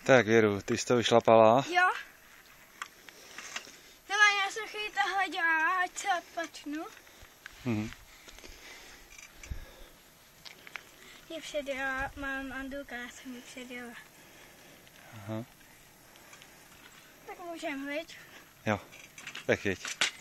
Tak Věru, ty jsi to vyšlapala? Jo. No a já se chvíli tohle dělá, ať se odpočnu. Je předjela, mám Andulka, já jsem ji předjela. Aha. Tak můžeme, viď? Jo, tak jeď.